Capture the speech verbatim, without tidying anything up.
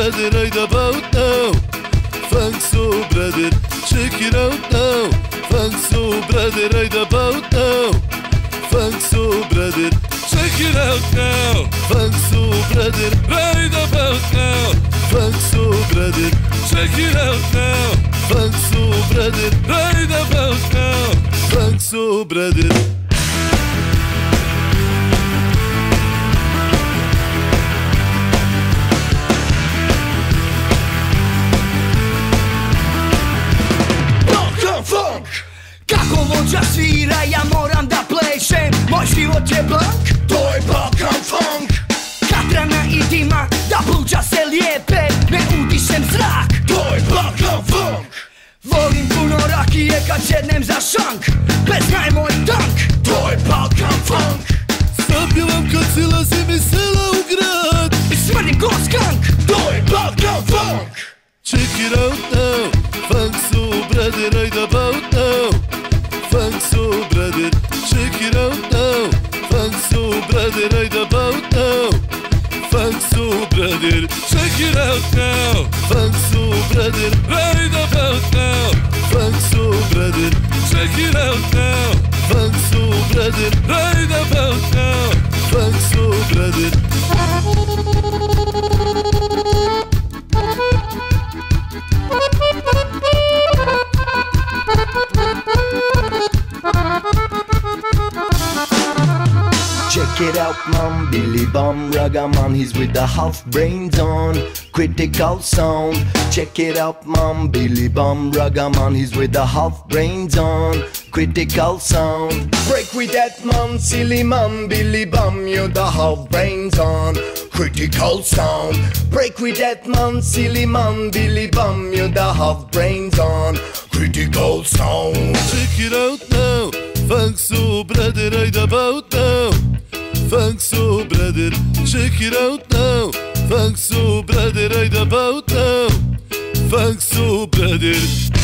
brother, right about now. Funk Soul brother, check it out now. Funk Soul brother, right about now. Funk Soul brother, check it out now. Funk Soul brother, right about now. Funk Soul brother, check it out now. Funk Soul brother, right about now. Funk Soul brother. Kako vođa svira, ja moram da plešem. Moj život je blank, to je Balkan funk. Katrana i dima, da pluća se lijepe, ne udišem zrak, to je Balkan funk. Volim puno rakije kad sjednem za šank, Pesna je moj tank, to je Balkan funk. Zapjevam kad silazim iz sela u grad I smrdim ko skank, to je Balkan funk. Check it out now. Funk Soul brother, right about now. Funk Soul brother, check it out now. Funk Soul brother, right about now. Funk Soul brother, check it out now. Funk Soul brother, right about now. Funk Soul brother, check it out now. Funk Soul brother, right about now. Funk Soul brother. Check it out, man, Billy Bum Ragaman, he's with the half brains on critical sound. Check it out, man, Billy Bum Ragaman, he's with the half brains on critical sound. Break with that man, silly man, Billy Bum, you're the half brains on critical sound. Break with that man, silly man, Billy Bum, you're the half brains on critical sound. Check it out now. Funk Soul brother, right about now. Funk Soul brother, check it out now. Funk Soul brother, right about now. Funk Soul brother.